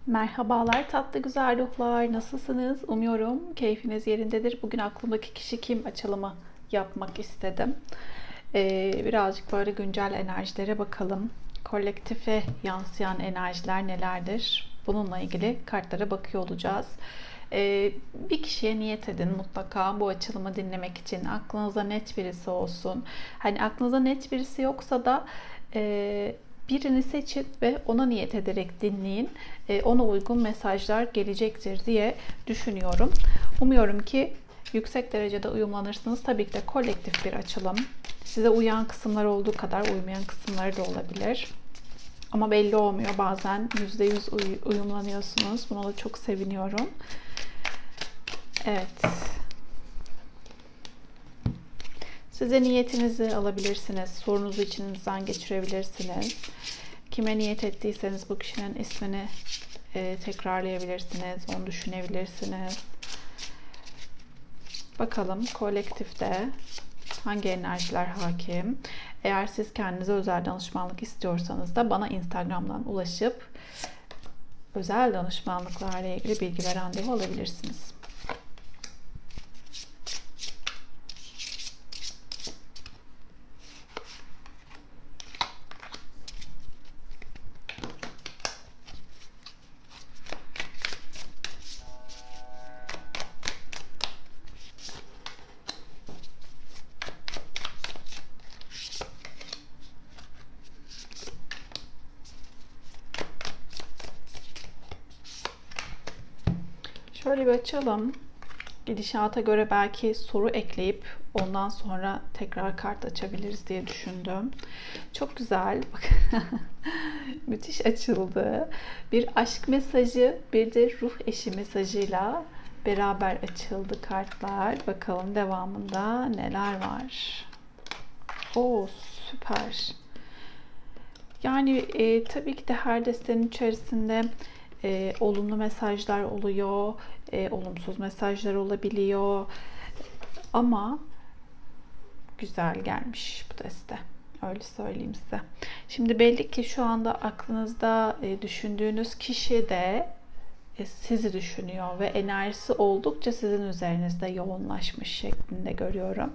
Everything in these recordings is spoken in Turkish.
Merhabalar tatlı güzel ruhlar. Nasılsınız? Umuyorum keyfiniz yerindedir. Bugün aklımdaki kişi kim açılımı yapmak istedim. Birazcık böyle güncel enerjilere bakalım. Kolektife yansıyan enerjiler nelerdir? Bununla ilgili kartlara bakıyor olacağız. Bir kişiye niyet edin mutlaka bu açılımı dinlemek için. Aklınıza net birisi olsun. Hani aklınıza net birisi yoksa da birini seçin ve ona niyet ederek dinleyin. Ona uygun mesajlar gelecektir diye düşünüyorum. Umuyorum ki yüksek derecede uyumlanırsınız. Tabii ki de kolektif bir açılım. Size uyan kısımlar olduğu kadar uymayan kısımları da olabilir. Ama belli olmuyor. Bazen %100 uyumlanıyorsunuz. Buna da çok seviniyorum. Evet. Size niyetinizi alabilirsiniz. Sorunuzu içinizden geçirebilirsiniz. Kime niyet ettiyseniz bu kişinin ismini tekrarlayabilirsiniz. Onu düşünebilirsiniz. Bakalım kolektifte hangi enerjiler hakim? Eğer siz kendinize özel danışmanlık istiyorsanız da bana Instagram'dan ulaşıp özel danışmanlıklarla ilgili bilgi ve randevu alabilirsiniz. Şöyle bir açalım. Gidişata göre belki soru ekleyip ondan sonra tekrar kart açabiliriz diye düşündüm. Çok güzel. Bak. Müthiş açıldı. Bir aşk mesajı, bir de ruh eşi mesajıyla beraber açıldı kartlar. Bakalım devamında neler var. Oo, süper. Yani tabii ki de her destenin içerisinde olumlu mesajlar oluyor, olumsuz mesajlar olabiliyor. Ama güzel gelmiş bu deste. Öyle söyleyeyim size. Şimdi belli ki şu anda aklınızda düşündüğünüz kişi de sizi düşünüyor ve enerjisi oldukça sizin üzerinizde yoğunlaşmış şeklinde görüyorum.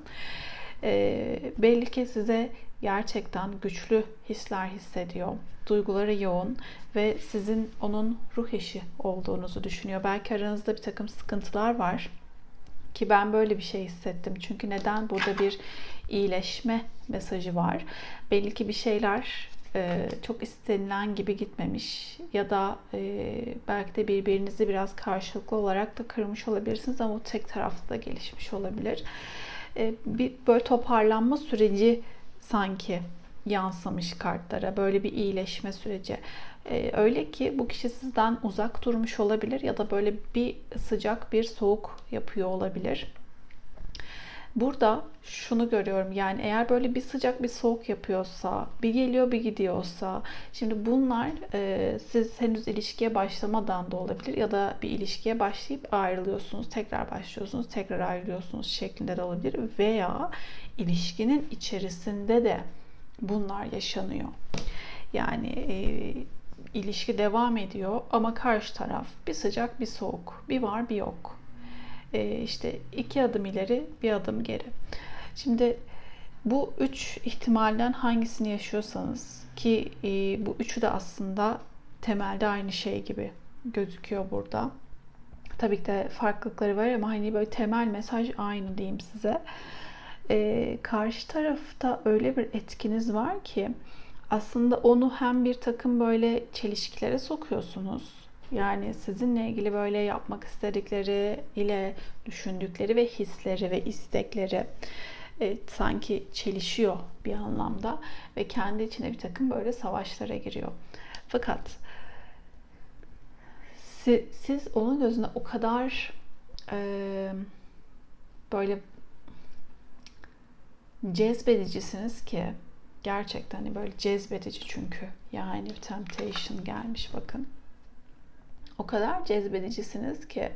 Belli ki size gerçekten güçlü hisler hissediyor. Duyguları yoğun ve sizin onun ruh eşi olduğunuzu düşünüyor. Belki aranızda bir takım sıkıntılar var ki ben böyle bir şey hissettim. Çünkü neden? Burada bir iyileşme mesajı var. Belli ki bir şeyler çok istenilen gibi gitmemiş ya da belki de birbirinizi biraz karşılıklı olarak da kırmış olabilirsiniz ama o tek taraflı da gelişmiş olabilir. Bir böyle toparlanma süreci sanki yansımış kartlara. Böyle bir iyileşme süreci. Öyle ki bu kişi sizden uzak durmuş olabilir ya da böyle bir sıcak bir soğuk yapıyor olabilir. Burada şunu görüyorum, yani eğer böyle bir sıcak bir soğuk yapıyorsa, bir geliyor bir gidiyorsa, şimdi bunlar siz henüz ilişkiye başlamadan da olabilir ya da bir ilişkiye başlayıp ayrılıyorsunuz, tekrar başlıyorsunuz, tekrar ayrılıyorsunuz şeklinde de olabilir veya ilişkinin içerisinde de bunlar yaşanıyor. Yani ilişki devam ediyor ama karşı taraf bir sıcak bir soğuk, bir var bir yok. İşte 2 adım ileri bir adım geri. Şimdi bu 3 ihtimalden hangisini yaşıyorsanız ki bu üçü de aslında temelde aynı şey gibi gözüküyor burada. Tabii ki de farklılıkları var ama hani böyle temel mesaj aynı diyeyim size. Karşı tarafta öyle bir etkiniz var ki aslında onu hem bir takım böyle çelişkilere sokuyorsunuz. Yani sizinle ilgili böyle yapmak istedikleri ile düşündükleri ve hisleri ve istekleri sanki çelişiyor bir anlamda ve kendi içine bir takım böyle savaşlara giriyor. Fakat siz onun gözünde o kadar böyle cezbedicisiniz ki gerçekten hani böyle cezbedici, çünkü yani temptation gelmiş bakın. O kadar cezbedicisiniz ki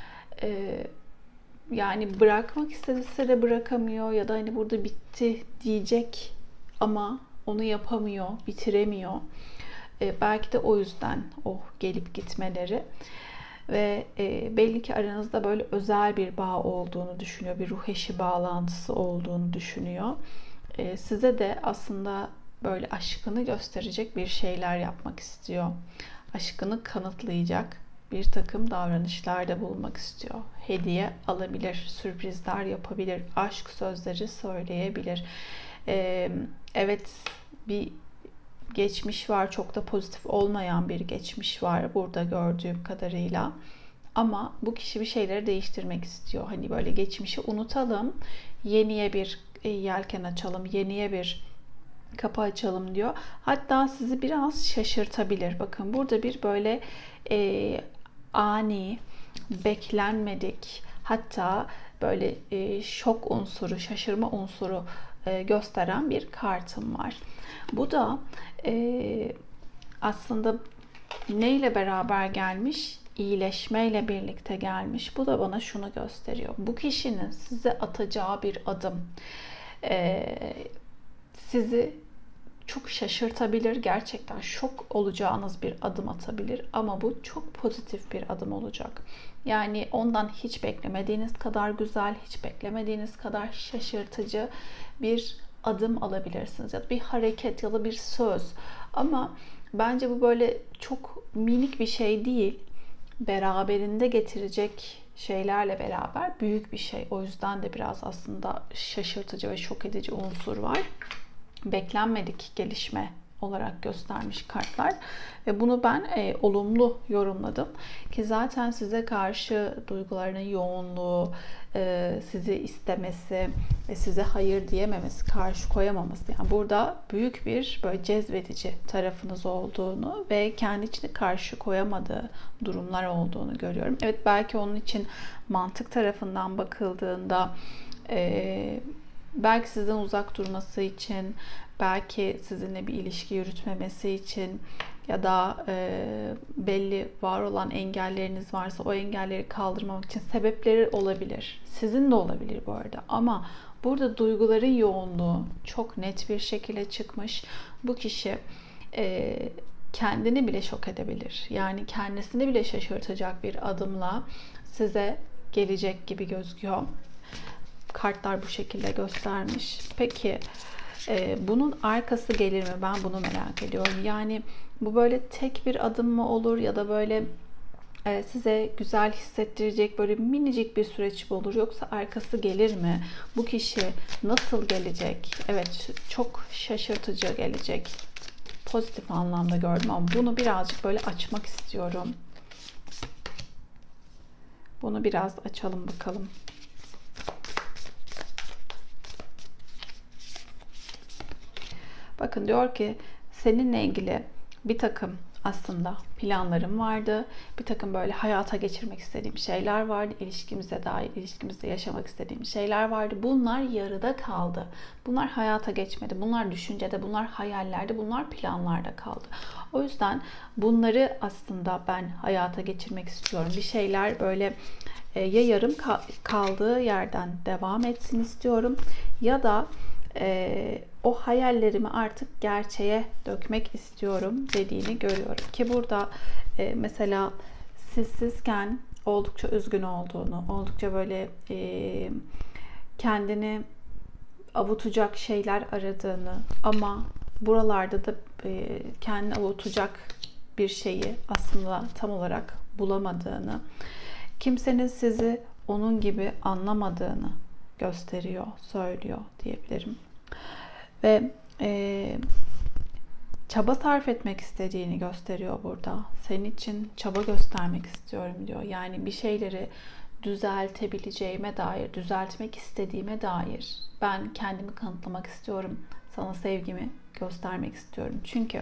yani bırakmak istese de bırakamıyor ya da hani burada bitti diyecek ama onu yapamıyor, bitiremiyor. Belki de o yüzden o gelip gitmeleri. Ve belli ki aranızda böyle özel bir bağ olduğunu düşünüyor. Bir ruh eşi bağlantısı olduğunu düşünüyor. Size de aslında böyle aşkını gösterecek bir şeyler yapmak istiyor. Aşkını kanıtlayacak bir takım davranışlarda bulunmak istiyor. Hediye alabilir, sürprizler yapabilir, aşk sözleri söyleyebilir. Evet, bir geçmiş var, çok da pozitif olmayan bir geçmiş var burada gördüğüm kadarıyla. Ama bu kişi bir şeyleri değiştirmek istiyor. Hani böyle geçmişi unutalım, yeniye bir yelken açalım, yeniye bir kapı açalım diyor. Hatta sizi biraz şaşırtabilir. Bakın burada bir böyle ani, beklenmedik, hatta böyle şok unsuru, şaşırma unsuru gösteren bir kartım var. Bu da aslında neyle beraber gelmiş? İyileşmeyle birlikte gelmiş. Bu da bana şunu gösteriyor. Bu kişinin size atacağı bir adım sizi çok şaşırtabilir. Gerçekten şok olacağınız bir adım atabilir. Ama bu çok pozitif bir adım olacak. Yani ondan hiç beklemediğiniz kadar güzel, hiç beklemediğiniz kadar şaşırtıcı bir adım alabilirsiniz. Ya da bir hareket ya da bir söz. Ama bence bu böyle çok minik bir şey değil. Beraberinde getirecek şeylerle beraber büyük bir şey. O yüzden de biraz aslında şaşırtıcı ve şok edici unsur var. Beklenmedik gelişme olarak göstermiş kartlar ve bunu ben olumlu yorumladım ki zaten size karşı duygularının yoğunluğu, sizi istemesi ve size hayır diyememesi, karşı koyamaması, yani burada büyük bir böyle cezbedici tarafınız olduğunu ve kendi içine karşı koyamadığı durumlar olduğunu görüyorum. Evet, belki onun için mantık tarafından bakıldığında belki sizden uzak durması için, belki sizinle bir ilişki yürütmemesi için ya da belli var olan engelleriniz varsa o engelleri kaldırmak için sebepleri olabilir. Sizin de olabilir bu arada. Ama burada duyguların yoğunluğu çok net bir şekilde çıkmış. Bu kişi kendini bile şok edebilir. Yani kendisini bile şaşırtacak bir adımla size gelecek gibi gözüküyor. Kartlar bu şekilde göstermiş. Peki bunun arkası gelir mi? Ben bunu merak ediyorum. Yani bu böyle tek bir adım mı olur ya da böyle size güzel hissettirecek böyle minicik bir süreç mi olur? Yoksa arkası gelir mi? Bu kişi nasıl gelecek? Evet, çok şaşırtıcı gelecek. Pozitif anlamda gördüm ama bunu birazcık böyle açmak istiyorum. Bunu biraz açalım bakalım. Bakın, diyor ki seninle ilgili bir takım aslında planlarım vardı. Bir takım böyle hayata geçirmek istediğim şeyler vardı. İlişkimize dair, ilişkimizde yaşamak istediğim şeyler vardı. Bunlar yarıda kaldı. Bunlar hayata geçmedi. Bunlar düşüncede, bunlar hayallerde, bunlar planlarda kaldı. O yüzden bunları aslında ben hayata geçirmek istiyorum. Bir şeyler böyle ya yarım kaldığı yerden devam etsin istiyorum ya da o hayallerimi artık gerçeğe dökmek istiyorum dediğini görüyorum. Ki burada mesela sizsizken oldukça üzgün olduğunu, oldukça böyle kendini avutacak şeyler aradığını ama buralarda da kendini avutacak bir şeyi aslında tam olarak bulamadığını, kimsenin sizi onun gibi anlamadığını gösteriyor, söylüyor diyebilirim. Ve çaba sarf etmek istediğini gösteriyor burada. Senin için çaba göstermek istiyorum diyor. Yani bir şeyleri düzeltebileceğime dair, düzeltmek istediğime dair ben kendimi kanıtlamak istiyorum. Sana sevgimi göstermek istiyorum. Çünkü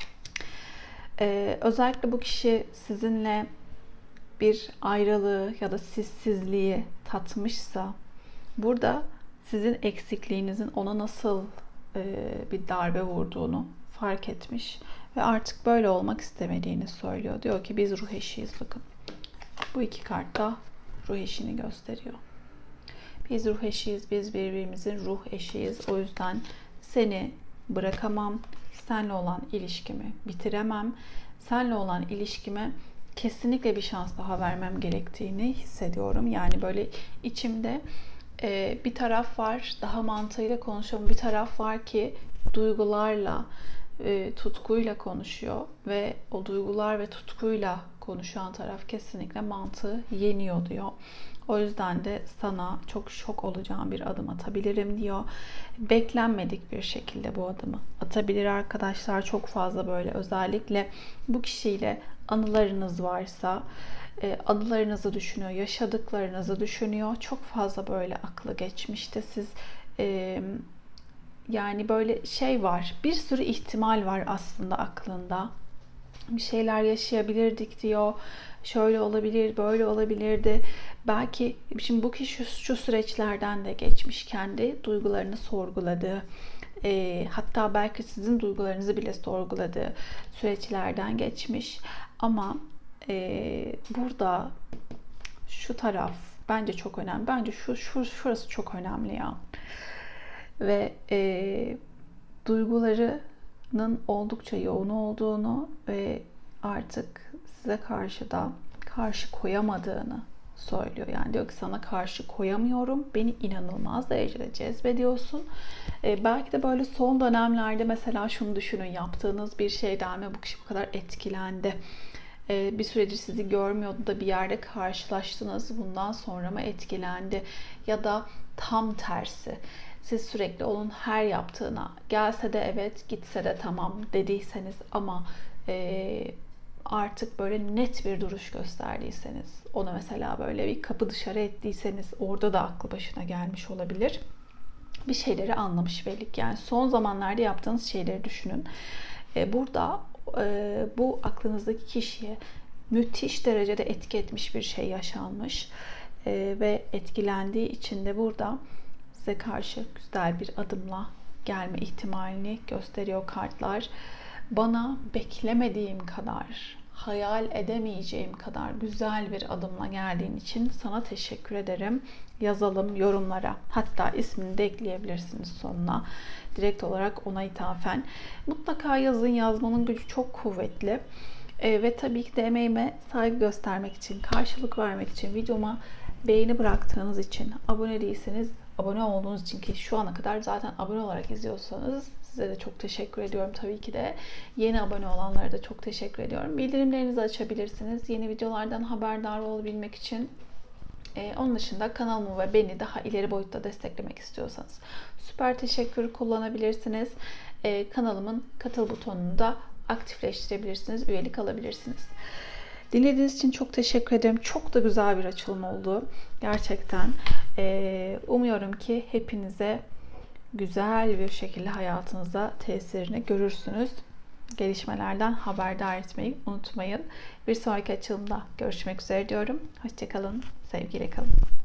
özellikle bu kişi sizinle bir ayrılığı ya da sizsizliği tatmışsa burada sizin eksikliğinizin ona nasıl bir darbe vurduğunu fark etmiş ve artık böyle olmak istemediğini söylüyor. Diyor ki biz ruh eşiyiz. Bakın, bu iki kart da ruh eşini gösteriyor. Biz ruh eşiyiz, biz birbirimizin ruh eşiyiz. O yüzden seni bırakamam. Seninle olan ilişkimi bitiremem. Seninle olan ilişkime kesinlikle bir şans daha vermem gerektiğini hissediyorum. Yani böyle içimde bir taraf var, daha mantığıyla konuşuyorum. Bir taraf var ki duygularla, tutkuyla konuşuyor ve o duygular ve tutkuyla konuşan taraf kesinlikle mantığı yeniyor diyor. O yüzden de sana çok şok olacağım bir adım atabilirim diyor. Beklenmedik bir şekilde bu adımı atabilir arkadaşlar. Çok fazla böyle, özellikle bu kişiyle anılarınız varsa anılarınızı düşünüyor, yaşadıklarınızı düşünüyor. Çok fazla böyle aklı geçmişte siz yani böyle şey var, bir sürü ihtimal var aslında aklında. Bir şeyler yaşayabilirdik diyor. Şöyle olabilir, böyle olabilirdi. Belki şimdi bu kişi şu süreçlerden de geçmiş, kendi duygularını sorguladığı, hatta belki sizin duygularınızı bile sorguladığı süreçlerden geçmiş. Ama burada şu taraf bence çok önemli. Bence şurası çok önemli ya. Ve duygularının oldukça yoğun olduğunu ve artık size karşı koyamadığını söylüyor. Yani diyor ki sana karşı koyamıyorum. Beni inanılmaz derecede cezbediyorsun. Belki de böyle son dönemlerde mesela şunu düşünün. Yaptığınız bir şeyden mi bu kişi bu kadar etkilendi? Bir süredir sizi görmüyordu da bir yerde karşılaştınız. Bundan sonra mı etkilendi? Ya da tam tersi. Siz sürekli onun her yaptığına, gelse de evet, gitse de tamam dediyseniz ama artık böyle net bir duruş gösterdiyseniz, ona mesela böyle bir kapı dışarı ettiyseniz, orada da aklı başına gelmiş olabilir. Bir şeyleri anlamış belli ki. Yani son zamanlarda yaptığınız şeyleri düşünün. Burada bu aklınızdaki kişiye müthiş derecede etki etmiş bir şey yaşanmış. Ve etkilendiği için de burada size karşı güzel bir adımla gelme ihtimalini gösteriyor kartlar. Bana beklemediğim kadar, hayal edemeyeceğim kadar güzel bir adımla geldiğin için sana teşekkür ederim. Yazalım yorumlara. Hatta ismini de ekleyebilirsiniz sonuna. Direkt olarak ona ithafen. Mutlaka yazın. Yazmanın gücü çok kuvvetli. Ve tabii ki de emeğime saygı göstermek için, karşılık vermek için, videoma beğeni bıraktığınız için, abone değilseniz abone olduğunuz için, ki şu ana kadar zaten abone olarak izliyorsanız size de çok teşekkür ediyorum tabii ki de. Yeni abone olanlara da çok teşekkür ediyorum. Bildirimlerinizi açabilirsiniz yeni videolardan haberdar olabilmek için. Onun dışında kanalımı ve beni daha ileri boyutta desteklemek istiyorsanız süper teşekkür kullanabilirsiniz. Kanalımın katıl butonunu da aktifleştirebilirsiniz, üyelik alabilirsiniz. Dinlediğiniz için çok teşekkür ederim. Çok da güzel bir açılım oldu. Gerçekten. Umuyorum ki hepinize güzel bir şekilde hayatınızda tesirini görürsünüz. Gelişmelerden haberdar etmeyi unutmayın. Bir sonraki açılımda görüşmek üzere diyorum. Hoşça kalın. Sevgiyle kalın.